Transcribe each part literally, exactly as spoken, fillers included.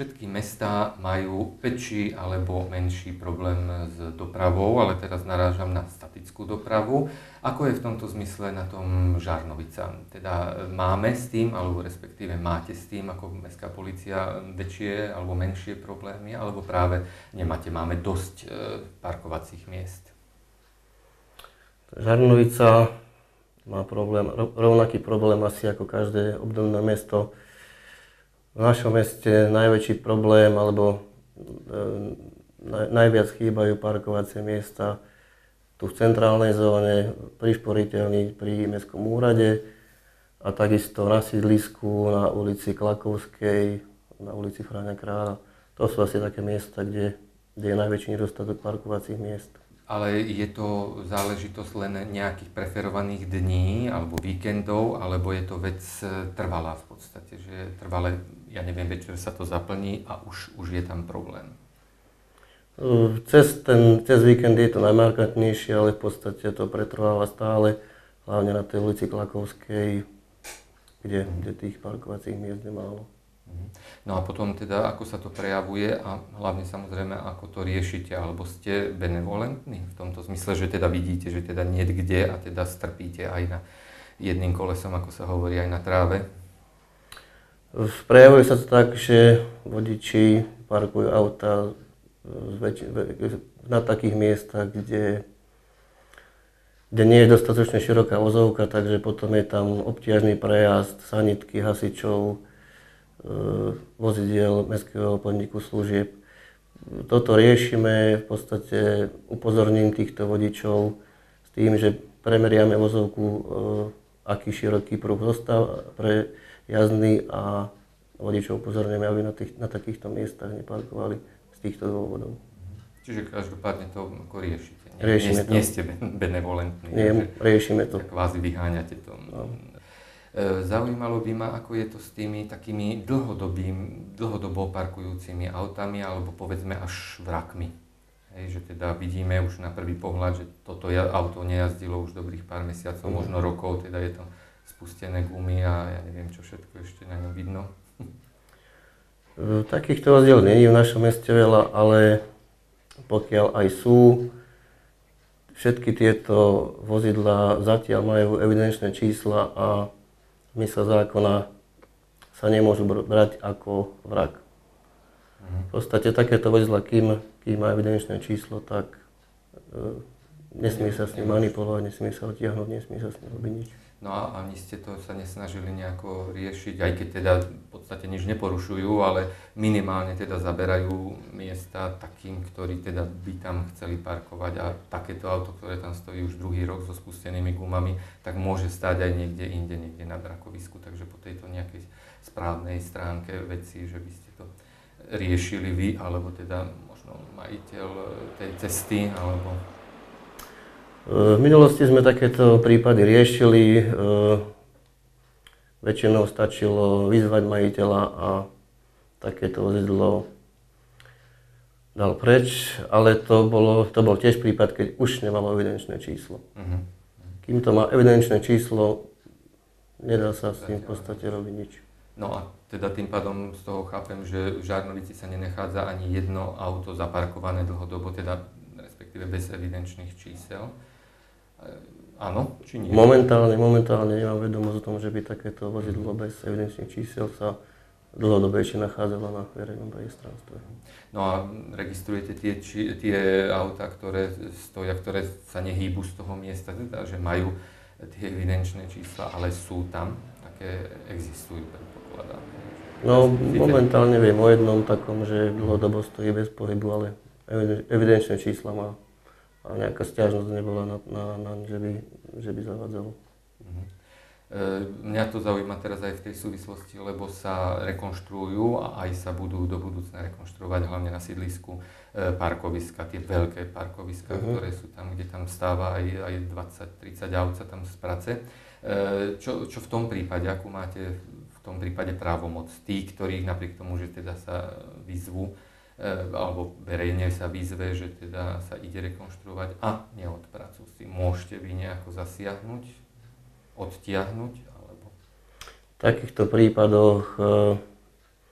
všetky mestá majú väčší alebo menší problém s dopravou, ale teraz narážam na statickú dopravu. Ako je v tomto zmysle na tom Žarnovica? Teda máme s tým, alebo respektíve máte s tým ako mestská polícia väčšie alebo menšie problémy, alebo práve nemáte, máme dosť parkovacích miest? Žarnovica má problém, rovnaký problém asi ako každé obdobné mesto. V našom meste najväčší problém, alebo e, najviac chýbajú parkovacie miesta tu v centrálnej zóne, pri Šporiteľni, pri mestskom úrade a takisto na sídlisku, na ulici Klakovskej, na ulici Fráňa Kráľa. To sú asi také miesta, kde, kde je najväčší nedostatok parkovacích miest. Ale je to záležitosť len nejakých preferovaných dní alebo víkendov, alebo je to vec trvalá v podstate, že trvalé, ja neviem, večer sa to zaplní a už, už je tam problém? Cez, ten, cez víkend je to najmarkantnejšie, ale v podstate to pretrváva stále, hlavne na tej ulici Klakovskej, kde, kde tých parkovacích miest je málo. No a potom teda, ako sa to prejavuje a hlavne samozrejme, ako to riešite, alebo ste benevolentní v tomto zmysle, že teda vidíte, že teda niekde a teda strpíte aj na jedným kolesom, ako sa hovorí, aj na tráve? Prejavuje sa to tak, že vodiči parkujú auta na takých miestach, kde, kde nie je dostatočne široká vozovka, takže potom je tam obťažný prejazd sanitky, hasičov, vozidiel mestského podniku služieb. Toto riešime v podstate upozorním týchto vodičov s tým, že premeriame vozovku, aký široký pruh zostáva pre jazdný a vodičov upozorňujeme, aby na, tých, na takýchto miestach neparkovali z týchto dôvodov. Čiže každopádne to ako riešite? Nie, riešime nie, to. Nie ste benevolentní? Nie, riešime to. Kvázi vyháňate to. No. Zaujímalo by ma, ako je to s tými takými dlhodobým, dlhodobo parkujúcimi autami alebo povedzme až vrakmi. Hej, že teda vidíme už na prvý pohľad, že toto auto nejazdilo už dobrých pár mesiacov, mm. možno rokov, teda je to spustené gumy a ja neviem čo všetko ešte na ňom vidno. Takýchto rozdiel nie je v našom meste veľa, ale pokiaľ aj sú, všetky tieto vozidlá zatiaľ majú evidenčné čísla a zmysel zákona sa nemôžu brať ako vrak. V podstate takéto vozidlá, kým, kým má evidenčné číslo, tak e, nesmie sa s ním manipulovať, nesmie sa odtiahnuť, nesmie sa s ním robiť nič. No a ani ste to sa nesnažili nejako riešiť, aj keď teda v podstate nič neporušujú, ale minimálne teda zaberajú miesta takým, ktorí teda by tam chceli parkovať a takéto auto, ktoré tam stojí už druhý rok so spustenými gumami, tak môže stáť aj niekde inde, niekde na vrakovisku, takže po tejto nejakej správnej stránke veci, že by ste to riešili vy, alebo teda možno majiteľ tej cesty, alebo... V minulosti sme takéto prípady riešili, väčšinou stačilo vyzvať majiteľa a takéto vozidlo dal preč, ale to, bolo, to bol tiež prípad, keď už nemalo evidenčné číslo. Uh-huh. Kým to má evidenčné číslo, nedá sa s tým v podstate robiť nič. No a teda tým pádom z toho chápem, že v Žarnovici sa nenachádza ani jedno auto zaparkované dlhodobo, teda respektíve bez evidenčných čísel. Áno, či nie? Momentálne, momentálne nemám vedomosť o tom, že by takéto vozidlo bez evidenčných čísel sa dlhodobejšie nachádzalo na verejnom priestranstve. No a registrujete tie, či, tie autá, ktoré stoja, ktoré sa nehýbu z toho miesta, teda, že majú tie evidenčné čísla, ale sú tam, také existujú, predpokladám. No momentálne viem o jednom takom, že dlhodobo stojí bez pohybu, ale evidenčné čísla má. A nejaká sťažnosť nebola na, na, na že, by, že by zavádzalo. Uh-huh. E, mňa to zaujíma teraz aj v tej súvislosti, lebo sa rekonštruujú a aj sa budú do budúcna rekonštruovať hlavne na sídlisku e, parkoviska, tie veľké parkoviska, uh-huh. ktoré sú tam, kde tam stáva aj, aj dvadsať tridsať aut sa tam z práce. E, čo, čo v tom prípade, akú máte v tom prípade právomoc? Tí, ktorých napriek tomu, že teda sa vyzvu, alebo verejne sa vyzve, že teda sa ide rekonštruovať a neodpracujú si. Môžete vy nejako zasiahnuť, odtiahnuť? Alebo... V takýchto prípadoch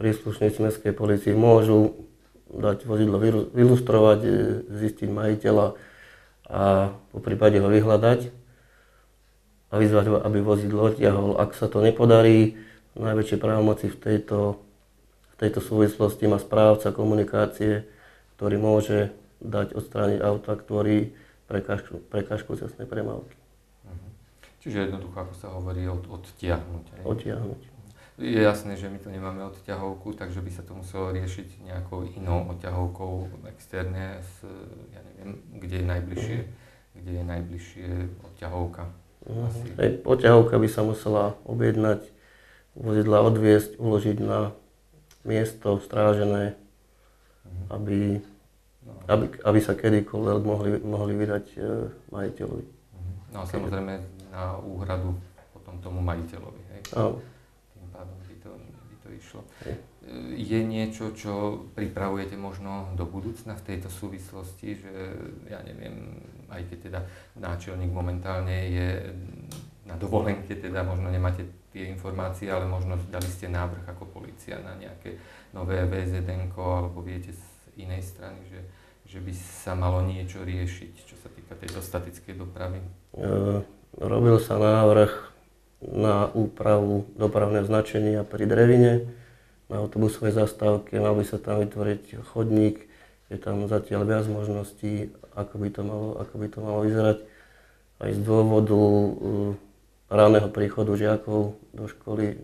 príslušníci mestskej polície môžu dať vozidlo vylustrovať, zistiť majiteľa a po prípade ho vyhľadať a vyzvať ho, aby vozidlo odtiahol. Ak sa to nepodarí, najväčšie právomoci v tejto, v tejto súvislosti má správca komunikácie, ktorý môže dať odstrániť auta, ktorý prekážku, prekážku cestnej premávky. Mhm. Čiže jednoducho, ako sa hovorí, od, odtiahnuť. Odtiahnuť. Je jasné, že my to nemáme odťahovku, takže by sa to muselo riešiť nejakou inou odťahovkou externe, z, ja neviem, kde je najbližšie, kde je najbližšie odťahovka. Mm. Hej, odťahovka by sa musela objednať, vozidla odviesť, uložiť na miesto strážené, mm. aby, no. aby, aby sa kedykoľvek mohli, mohli vydať e, majiteľovi. Mm. No a samozrejme na úhradu potom tomu majiteľovi, hej? Áno. By to, by to išlo. Je niečo, čo pripravujete možno do budúcna v tejto súvislosti, že ja neviem, aj keď teda náčelník momentálne je na dovolenke, teda možno nemáte tie informácie, ale možno dali ste návrh ako polícia na nejaké nové vé zet enko, alebo viete z inej strany, že, že by sa malo niečo riešiť, čo sa týka tejto statickej dopravy? E, robil sa návrh na úpravu dopravného značenia pri Drevine, na autobusovej zastávke, mal by sa tam vytvoriť chodník, je tam zatiaľ viac možností, ako by to malo, ako by to malo vyzerať. Aj z dôvodu uh, ranného príchodu žiakov do školy uh,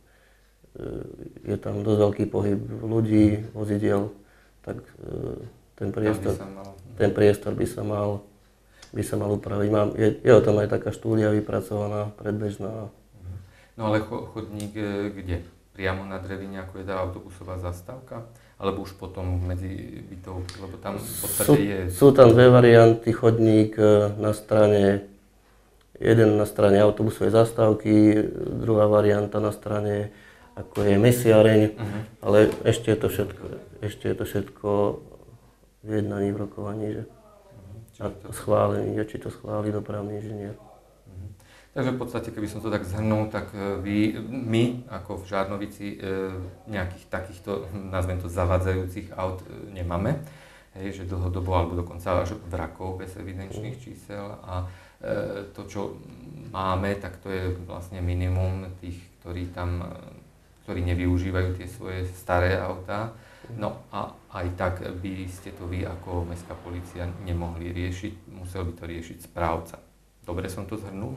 je tam dosť veľký pohyb ľudí, vozidiel, tak uh, ten priestor, mal... ten priestor by sa mal by sa mal upraviť. Mám, je, je o tom aj taká štúdia vypracovaná, predbežná. No ale chodník kde? Priamo na Drevine, ako je tá autobusová zastávka? Alebo už potom medzi bytovky? Lebo tam v podstate sú, je... Sú tam dve varianty. Chodník na strane, jeden na strane autobusovej zastávky, druhá varianta na strane, ako je Mesiareň, uh-huh. ale ešte je to všetko, ešte je to všetko v jednaní, v rokovaní, že a schválený, či to schváli dopravný inžinier. Uh-huh. Takže v podstate, keby som to tak zhrnul, tak vy, my ako v Žarnovici nejakých takýchto, nazvem to, zavadzajúcich aut nemáme. Hej, že dlhodobo, alebo dokonca až vrakov bez evidenčných čísel a e, to, čo máme, tak to je vlastne minimum tých, ktorí tam, ktorí nevyužívajú tie svoje staré autá. No a aj tak by ste to vy ako mestská polícia nemohli riešiť, musel by to riešiť správca. Dobre som to zhrnul?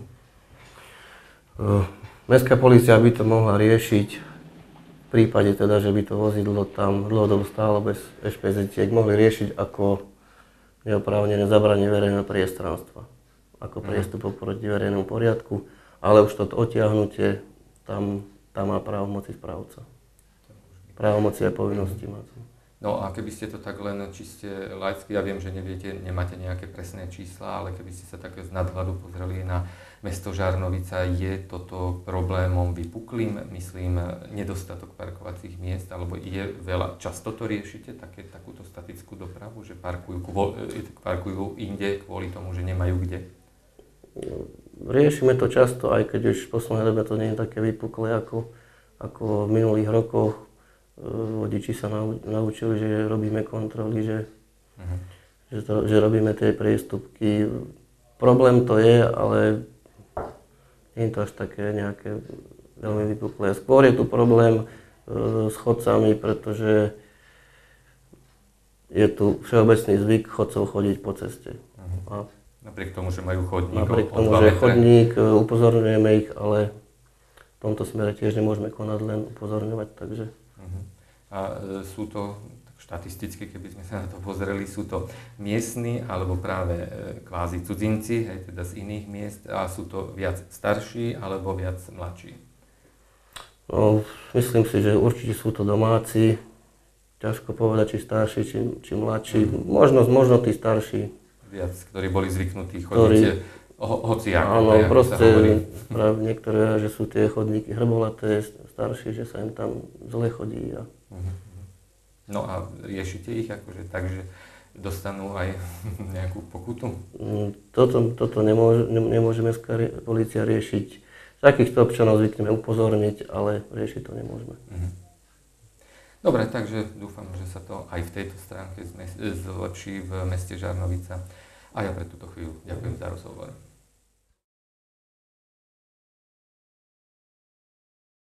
Uh, mestská polícia by to mohla riešiť v prípade teda, že by to vozidlo tam dlhodobo stálo bez eš pé zetiek, mohli riešiť ako neoprávnené zabranie verejného priestranstva, ako priestupok proti verejnému poriadku, ale už toto odtiahnutie, tam, tam má právomoci správca. Právomoci a povinnosti má. No a keby ste to tak len čiste laicky, ja viem, že neviete, nemáte nejaké presné čísla, ale keby ste sa tak z nadhľadu pozreli na mesto Žarnovica, je toto problémom vypuklým, myslím, nedostatok parkovacích miest, alebo je veľa, často to riešite, také, takúto statickú dopravu, že parkujú, parkujú inde kvôli tomu, že nemajú kde? Riešime to často, aj keď už v poslednej dobe to nie je také vypuklé ako, ako v minulých rokoch. Vodiči sa naučili, že robíme kontroly, že, uh-huh. že, to, že robíme tie priestupky. Problém to je, ale nie je to až také nejaké veľmi vypuklé. Skôr je tu problém e, s chodcami, pretože je tu všeobecný zvyk chodcov chodiť po ceste. Uh-huh. A napriek tomu, že majú chodník napriek tomu, že chodník, upozorňujeme ich, ale v tomto smere tiež nemôžeme konať, len upozorňovať, takže... A sú to, štatisticky, keby sme sa na to pozreli, sú to miestni alebo práve kvázi cudzinci, hej, teda z iných miest, a sú to viac starší alebo viac mladší? No, myslím si, že určite sú to domáci, ťažko povedať, či starší, či, či mladší, mm. možno, možno tí starší. Viac, ktorí boli zvyknutí chodiť ho, hociako. Áno, proste práve niektoré, že sú tie chodníky hrbolaté, starší, že sa im tam zle chodí. A... No a riešite ich akože tak, že dostanú aj nejakú pokutu? Toto, toto nemôže, nemôže mestská polícia riešiť. Takýchto občanov zvykneme upozorniť, ale riešiť to nemôžeme. Dobre, takže dúfam, že sa to aj v tejto stránke zlepší v meste Žarnovica. A ja pre túto chvíľu ďakujem za rozhovor.